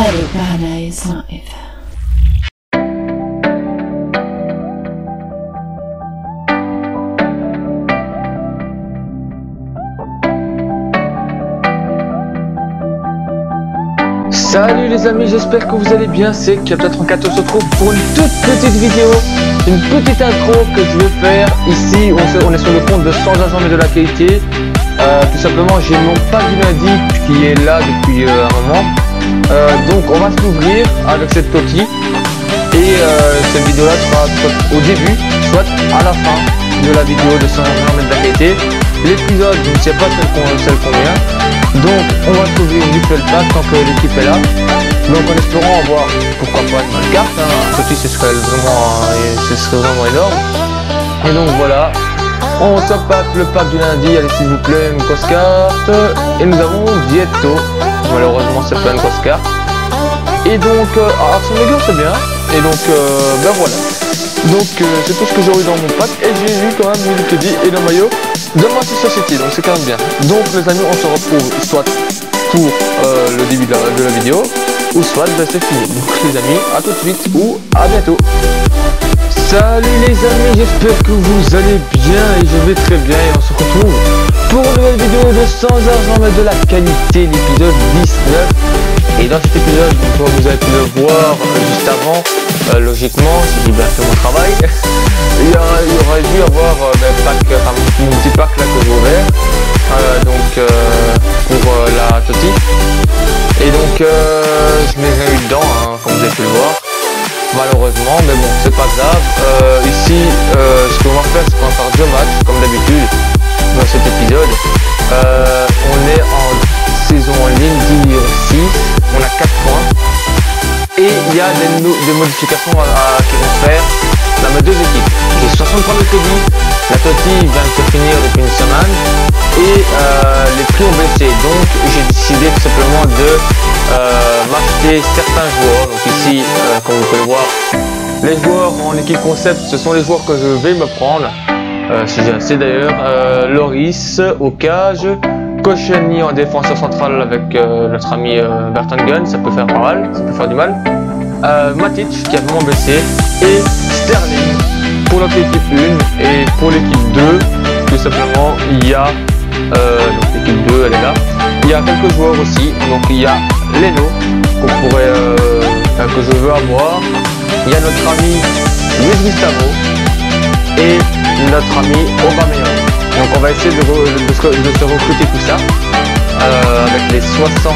Hello Paradise Live. Salut les amis, j'espère que vous allez bien, c'est Captain34, on se retrouve pour une toute petite vidéo, une petite intro que je vais faire ici. On est sur le compte de Sans Argent mais de la qualité. Tout simplement, j'ai mon pack du lundi qui est là depuis un moment. Donc on va s'ouvrir avec cette coquille. Et cette vidéo là sera soit au début, soit à la fin de la vidéo de Sans Argent mais de la qualité. L'épisode, je ne sais pas celle combien. Donc on va trouver une duel pack tant que l'équipe est là. Donc en espérant avoir pourquoi pas une bonne carte, un petit ce serait vraiment énorme. Et donc voilà, on se pack le pack du lundi, allez s'il vous plaît, une grosse carte. Et nous avons Vieto, malheureusement c'est pas une grosse carte. Et donc Arsène Wenger c'est bien. Et donc ben voilà. Donc c'est tout ce que j'ai eu dans mon pack. Et j'ai eu quand même une crédit et le maillot de Manchester City, donc c'est quand même bien. Donc les amis, on se retrouve soit pour le début de la vidéo, ou soit ben, c'est fini. Donc les amis, à tout de suite ou à bientôt. Salut les amis, j'espère que vous allez bien et je vais très bien. Et on se retrouve pour une nouvelle vidéo de Sans Argent mais de la qualité, l'épisode 19. Et dans cet épisode, comme vous avez pu le voir juste avant, logiquement, si j'ai bien fait mon travail, il y aurait dû avoir mon petit pack là que j'ai ouvert, pour la Toti. Et donc je n'ai rien eu dedans, comme vous avez pu le voir, malheureusement, mais bon, c'est pas grave. Ici, ce qu'on va faire, c'est qu'on va faire 2 matchs, comme d'habitude, dans cet épisode. On est en saison en ligne Division 6, on a 4 points. Et il y a des modifications qui vont se faire dans mes 2 équipes. J'ai 63 de crédit, la Toti vient de se finir depuis une semaine et les prix ont baissé. Donc j'ai décidé tout simplement de m'acheter certains joueurs. Donc ici, comme vous pouvez le voir, les joueurs en équipe concept, ce sont les joueurs que je vais me prendre. Si j'ai assez d'ailleurs. Loris au cage. Koscielny en défenseur central avec notre ami Vertonghen, ça peut faire pas mal, ça peut faire du mal. Matic qui a vraiment baissé et Sterling pour notre équipe 1 et pour l'équipe 2, tout simplement il y a donc l'équipe 2 elle est là. Il y a quelques joueurs aussi, donc il y a Leno qu'on pourrait que je veux avoir. Il y a notre ami Luis Gustavo et notre ami Aubameyang. Donc on va essayer de se recruter tout ça avec les 63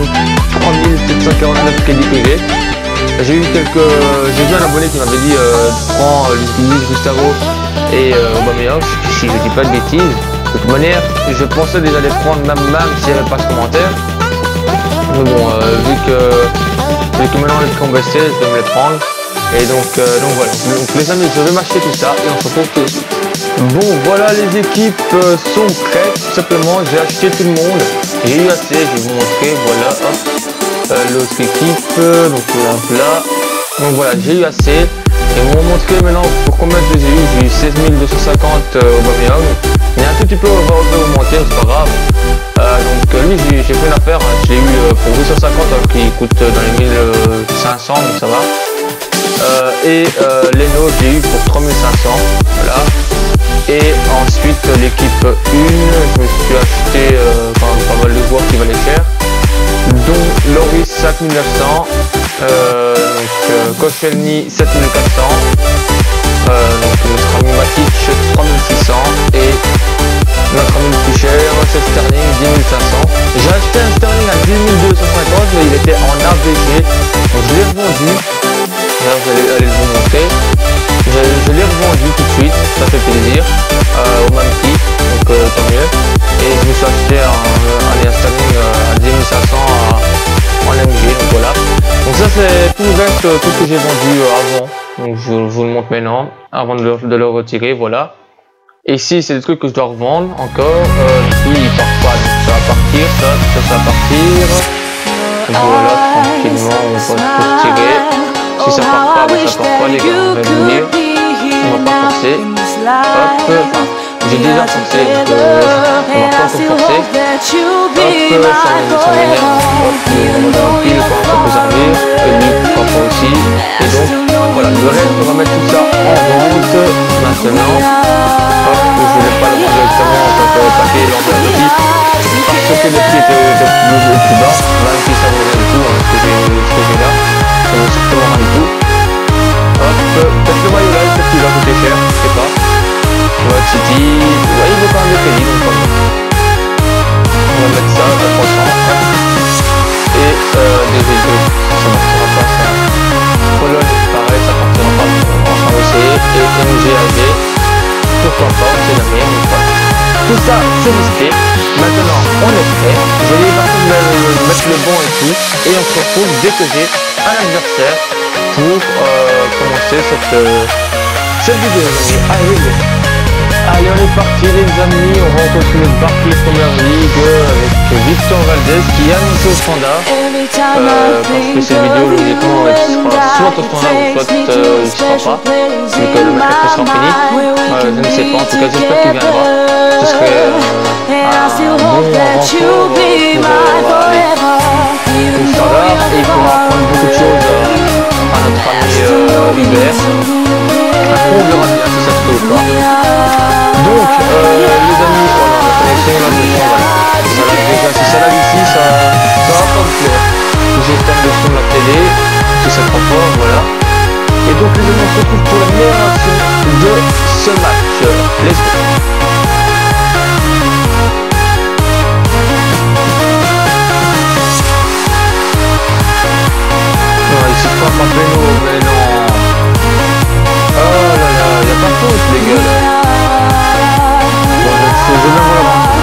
749 crédits que j'ai. J'ai vu un abonné qui m'avait dit prends Luis Gustavo et Aubameyang, si je dis pas de bêtises. De toute manière, je pensais déjà les prendre même s'il n'y avait pas ce commentaire. Mais bon, vu que maintenant les prix ont baissé, je vais me les prendre. Et donc voilà. Donc les amis, je vais m'acheter tout ça et on se retrouve tout de suite. Bon voilà, les équipes sont prêtes, tout simplement j'ai acheté tout le monde, j'ai eu assez, je vais vous montrer, voilà, hop, l'autre équipe, donc là, donc voilà, j'ai eu assez, et on va vous montrer maintenant pour combien je les ai eu. J'ai eu 16 250 Aubameyang, mais un tout petit peu on va augmenter, c'est pas grave, donc lui j'ai fait une affaire, je l'ai eu pour 850 alors qu'il coûte dans les 1500, donc ça va. Et Leno j'ai eu pour 3500, voilà. Et ensuite l'équipe 1, je me suis acheté pas mal de joueurs qui valaient cher, dont Loris 5900, Koscielny 7400, notre ami Matic 3600 et notre ami le plus cher c'est Sterling 10 500. J'ai acheté un Sterling à 10 250 mais il était en AVG, donc je l'ai revendu. Là vous allez vous montrer. Je l'ai revendu tout de suite, ça fait plaisir, au même prix, donc tant mieux. Et je me suis acheté un Sterling à 10 500 en MG, donc voilà. Donc ça c'est tout le reste, tout ce que j'ai vendu avant. Donc je vous le montre maintenant, avant de le retirer, voilà. Et ici c'est des trucs que je dois revendre encore. Ici il part pas, donc ça va partir, ça va partir. Voilà, tranquillement, on va tout retirer. Si ça part pas, ben ça part pas les gars, on va venir. On va pas forcer. Hop, j'ai déjà forcé, donc On va pas encore forcer. Hop, ça m'énerve. Hop, on va dans le pile, ça peut servir. Et lui, pourquoi pas aussi. Et donc, voilà, le reste, on va mettre tout ça en vente maintenant. Hop, je ne vais pas le vendre directement en tant que paquet l'envers de pipe. Parce que le pied est plus bas, même si ça vaut rien du tout, ce que j'ai là. Ça vaut strictement rien du tout. Hop, peut-être le maillot là, peut-être qu'il va coûter cher, je sais pas. Mode City, ouais, il vaut quand même des crédits, donc pas mal. On va mettre ça à 300. Et des véhicules, ça ne partira pas ça. Pologne, pareil, ça partira pas. On va essayer. Et MGAG, pourquoi pas, on sait jamais, mais pas. Tout ça, c'est listé. Maintenant, on est prêt. Je vais partir mettre le bon et tout. Et on se retrouve dès que j'ai un adversaire pour commencer cette vidéo. Allez, on est parti les amis, on va continuer de Barclays Premier League avec Victor Valdez qui a annoncé au standard. Parce que cette vidéo logiquement elle sera soit au standard ou soit il ne sera pas, vu que le match sera fini. Je ne sais pas, en tout cas j'espère qu'il viendra. Ce serait un bon renfort pour le standard et il pourra apprendre beaucoup de choses à notre ami Hubert. Après on verra bien si ça se fait ou pas. Donc les amis, voilà, la connexion là de son déjà, si ça lag ici, ça va pas me plaire. J'éteins le son de la télé, si ça prend fort, voilà. Et donc les amis, on se retrouve pour la meilleure action de ce match. Let's go. Non, ici je crois pas Beno, mais non. Oh là là, y'a pas faute les gars là. Je vais bien voir la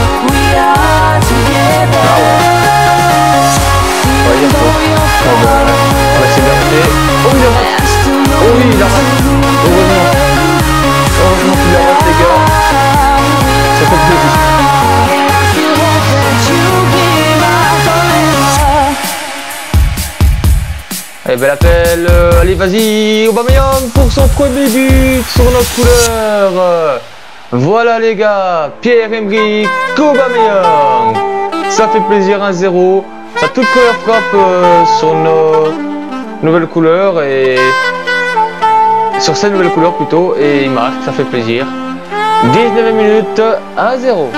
ah ouais. Ouais, il y a faute. Oh ben, on va essayer d'arrêter. Oh il a raté. Oh oui il a raté. Heureusement qu'il a raté les gars. Ça fait plaisir. Eh ben l'appel, allez vas-y, Aubameyang pour son premier but sur notre couleur. Voilà les gars, Pierre-Emerick Aubameyang. Ça fait plaisir, 1-0. Ça toute couleur frappe sur nos nouvelles couleurs et sur cette nouvelle couleur plutôt, et il marque, ça fait plaisir. 19 minutes, 1-0.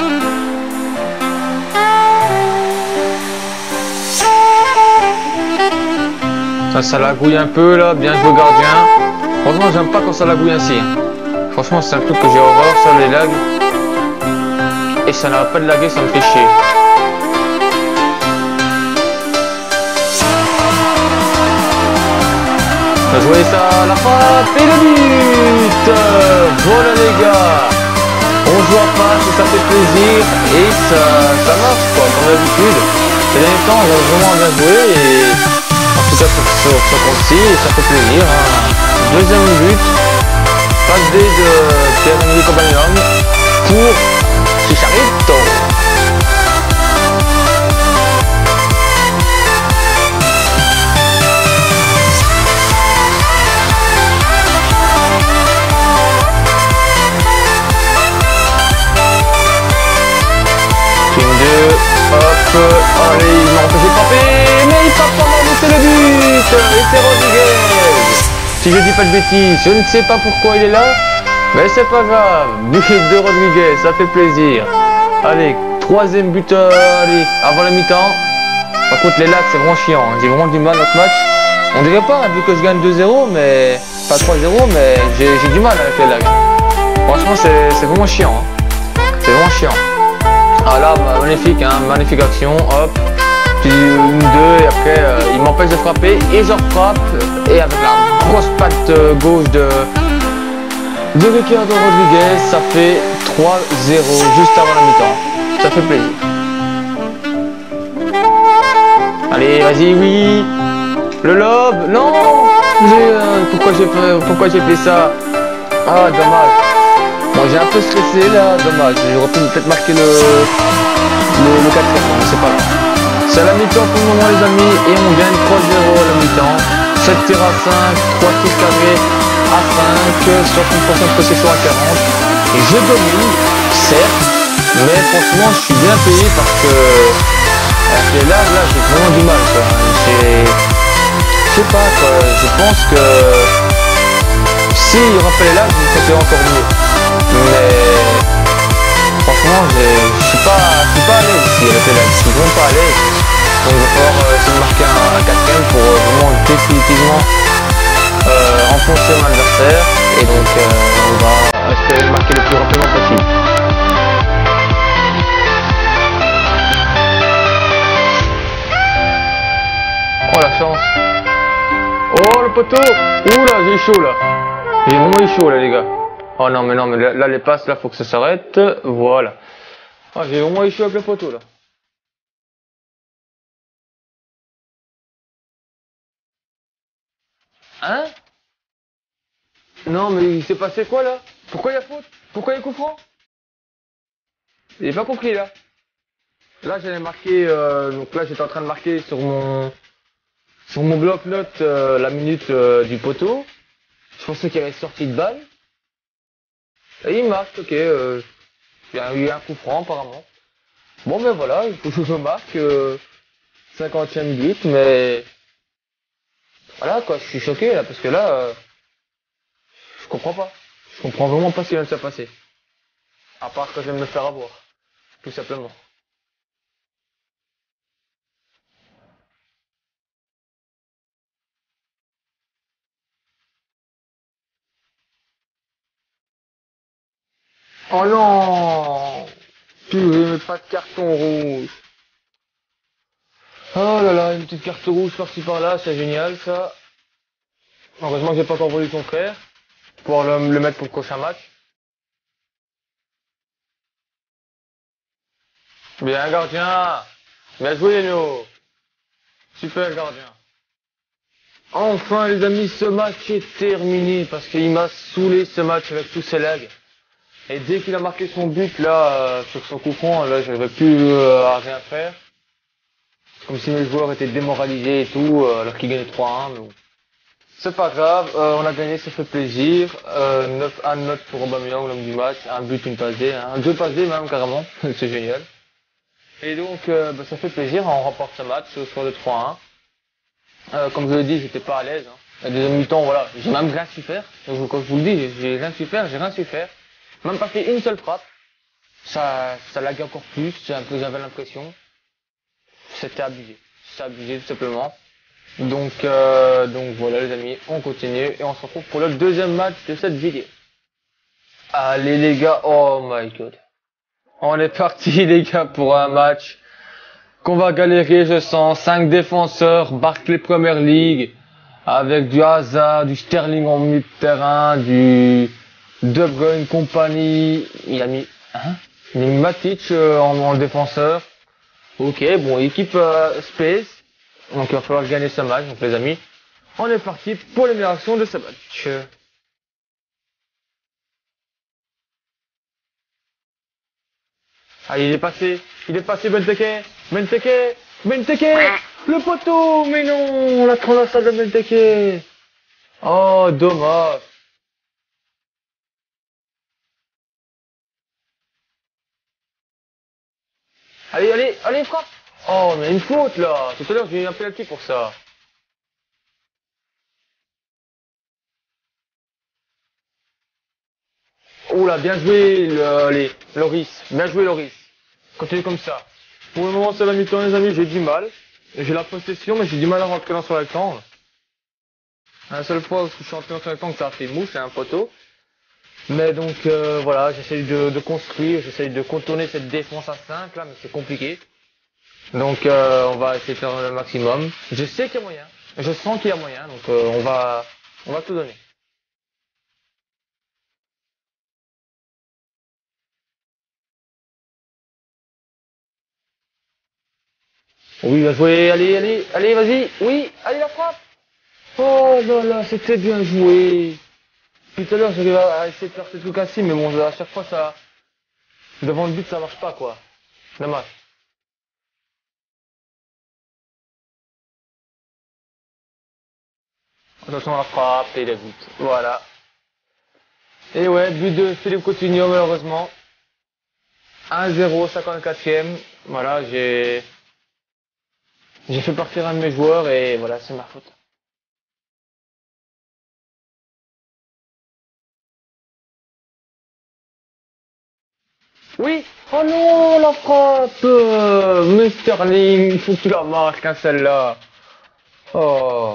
Ça lagouille un peu là, bien joué gardien. Franchement j'aime pas quand ça lagouille ainsi. Franchement c'est un truc que j'ai horreur, ça les lags. Et ça n'arrête pas de laguer, ça me fait chier. On va jouer ça à la frappe et le but. Voilà les gars. On joue à passe et ça fait plaisir. Et ça marche quoi, comme d'habitude. Ces derniers temps on a vraiment bien joué et... En tout cas sur ce compte-ci, ça fait plaisir. Hein. Deuxième but, passe D de Pierre-Emerick Aubameyang pour Chicharito. King 2, hop, allez, il m'a empêché de frapper, mais il frappe pas mal, c'est le but. Et c'est Rodriguez. Si je dis pas de bêtises, je ne sais pas pourquoi il est là, mais c'est pas grave. But de Rodriguez, ça fait plaisir. Allez, troisième buteur, allez, avant la mi-temps. Par contre les lags c'est vraiment chiant, j'ai vraiment du mal à ce match. On dirait pas, vu que je gagne 2-0, mais pas 3-0, mais j'ai du mal avec les lags. Franchement c'est vraiment chiant, hein. C'est vraiment chiant. Ah là, magnifique, hein, magnifique action, hop, puis une, deux, et après il m'empêche de frapper, et je frappe, et avec la grosse patte gauche de Ricardo Rodriguez, ça fait 3-0 juste avant la mi-temps, ça fait plaisir. Allez, vas-y, oui, le lob, non, pourquoi j'ai fait ça? Ah, dommage. Bon, j'ai un peu stressé là, dommage, j'aurais pu peut-être marquer le 4-4, mais c'est pas grave. C'est à la mi-temps pour le moment les amis, et on gagne 3-0 à la mi-temps. 7 tirs à 5, 3 tirs carrés à 5, 60% de possession à 40. Et je domine, certes, Mais franchement, je suis bien payé parce que avec les lags, là, j'ai vraiment du mal, quoi. Je sais pas, quoi. Je pense que s'il y aura pas les lags, c'était encore mieux. Mais franchement, je suis pas à l'aise ici avec les lags. Je suis vraiment pas à l'aise. Donc il va falloir essayer de marquer un 4ème pour vraiment définitivement enfoncer mon adversaire. Et donc on va espérer le marquer le plus rapidement possible. Oh la chance. Oh le poteau. Ouh là, j'ai chaud là. J'ai vraiment eu chaud là les gars. Oh non mais là les passes là faut que ça s'arrête. Voilà. Ah, j'ai vraiment eu chaud avec le poteau là. Hein? Non mais il s'est passé quoi là? Pourquoi il y a faute? Pourquoi il y a coup franc? J'ai pas compris là. Là j'allais marquer, donc là j'étais en train de marquer sur mon bloc-notes la minute du poteau. Je pensais qu'il y avait sortie de balle. Et il marque, ok. Il y a eu un coup franc apparemment. Bon ben voilà, il faut que je marque 50e but, mais voilà quoi, je suis choqué là parce que là, je comprends pas. Je comprends vraiment pas ce qui vient de se passer. À part que je vais me faire avoir, tout simplement. Oh non! Purée, pas de carton rouge. Oh là là, une petite carte rouge par-ci par-là, c'est génial ça. Heureusement que j'ai pas encore volé ton frère. Pour le mettre pour le prochain match. Bien gardien! Bien joué Léno! Super gardien! Enfin les amis, ce match est terminé parce qu'il m'a saoulé ce match avec tous ces lags. Et dès qu'il a marqué son but là, sur son coup franc, là j'avais plus à rien faire. Comme si mes joueurs étaient démoralisés et tout, alors qu'ils gagnaient 3-1. Mais bon. C'est pas grave, on a gagné, ça fait plaisir. 1 note pour Aubameyang, l'homme du match, un but, une passe D, hein. 2 passes D même carrément, c'est génial. Et donc bah, ça fait plaisir, on remporte ce match au score de 3-1. Comme je l'ai dit, j'étais pas à l'aise. Hein. La deuxième mi-temps, voilà, j'ai même rien su faire. Donc, comme je vous le dis, j'ai rien su faire. Même pas fait une seule frappe. Ça laguait encore plus, c'est un peu, j'avais l'impression. C'était abusé. C'était abusé tout simplement. Donc voilà les amis, on continue et on se retrouve pour le deuxième match de cette vidéo. Allez les gars, oh my god. On est parti les gars pour un match qu'on va galérer je sens. 5 défenseurs, Barclay Premier League, avec du Hazard, du Sterling en milieu de terrain, du De Bruyne compagnie. Il a mis, hein? Il a mis Matic en défenseur. Ok, bon, équipe Space. Donc il va falloir gagner ce match, donc les amis. On est parti pour l'élimination de ce match. Ah, il est passé Benteke, Benteke, Benteke, le poteau, mais non, la transversale de Benteke. Oh, dommage. Allez, allez, allez, frappe. Oh, mais une faute là. Tout à l'heure, j'ai eu un penalty pour ça. Oh là, bien joué, Loris. Bien joué, Loris. Continue comme ça. Pour le moment, c'est la mi-temps, les amis, j'ai du mal. J'ai la possession, mais j'ai du mal à rentrer dans son rectangle. La seule fois où je suis entré dans son rectangle, ça a fait mouche, c'est un poteau. Mais donc, voilà, j'essaye de construire, j'essaye de contourner cette défense à 5 là, mais c'est compliqué. Donc, on va essayer de faire le maximum. Je sais qu'il y a moyen. Je sens qu'il y a moyen, donc on va tout donner. Oui, bien joué, allez, allez, allez, vas-y, oui, allez la frappe. Oh là là, c'était bien joué. Tout à l'heure, j'arrive à essayer de faire ce truc assis, mais bon, à chaque fois, ça, devant le but, ça marche pas, quoi. Dommage. Attention à la frappe et le but. Voilà. Et ouais, but de Philippe Coutinho, malheureusement. 1-0, 54e. Voilà, j'ai fait partir un de mes joueurs et voilà, c'est ma faute. Oui. Oh non, la frappe, mais Sterling, il faut que tu la marques, hein, celle-là. Oh.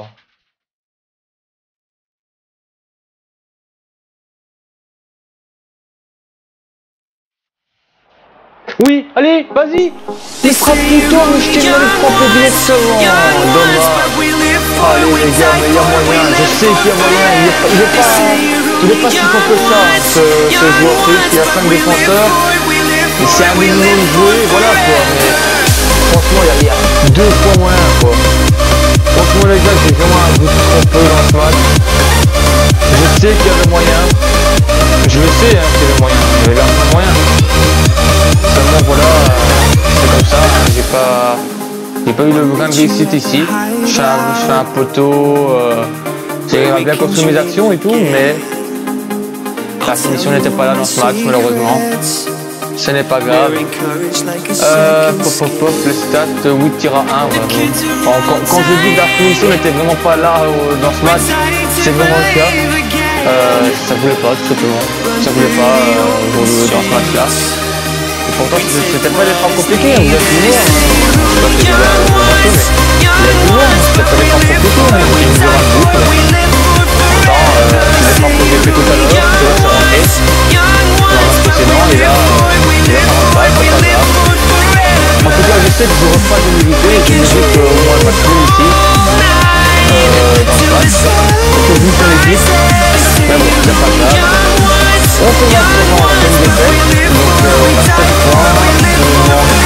Oui, allez, vas-y. Il frappe tout toi, mais je t'ai demandé de frapper directement. Dommage. Allez les gars, mais il y a moyen. Je sais qu'il y a moyen. Il est pas si fort que ça, ce joueur russe. Il a 5 défenseurs. Mais c'est un minimum joué, voilà quoi. Mais franchement, il y a 2 fois moins quoi. Franchement les gars, j'ai vraiment un goût trompé dans ce match. Je sais qu'il y a le moyen. Je le sais hein, qu'il y a le moyen. Il y a le moyen. Seulement voilà, c'est comme ça, hein, j'ai pas eu le grand réussite ici. Je fais un poteau, j'ai bien construit mes actions et tout, mais la finition n'était pas là dans ce match malheureusement. Ce n'est pas grave. Les stats, 8 tirs à 1. Voilà. Quand je dis que la finition n'était vraiment pas là dans ce match, c'est vraiment le cas. Ça voulait pas tout simplement. Ça voulait pas dans ce match là. Pourtant c'était pas des frappes compliquées, vous êtes toujours, je sais pas si vous avez remarqué, mais vous êtes toujours, c'était pas des frappes compliquées, mais vous avez un but. Pourtant, les frappes que j'ai fait tout à l'heure, c'est rentré. Dans le match précédent, et là ça rentre pas, c'est pas grave. En tout cas, je sais que je refais pas d'humilité, je me dis qu'au moins le match nul ici, dans ce match, parce que vu qu'on est vite, mais bon, c'est pas grave. On se va sûrement en pleine défaite, donc on a 7 points, il nous manque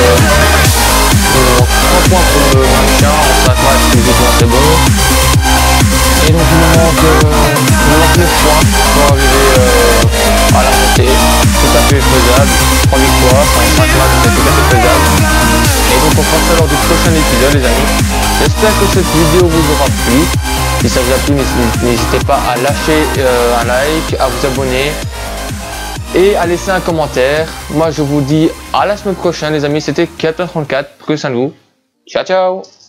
3 points pour le maintien, en 5 matchs, physiquement c'est bon. Et donc il nous manque 9 points pour arriver à la montée, tout à fait faisable, 3 victoires, 5 matchs c'est tout à fait faisable. Et donc on fera ça lors du prochain épisode les amis. J'espère que cette vidéo vous aura plu. Si ça vous a plu, n'hésitez pas à lâcher un like, à vous abonner et à laisser un commentaire. Moi je vous dis à la semaine prochaine les amis, c'était Captain34, prenez soin de vous. Ciao ciao.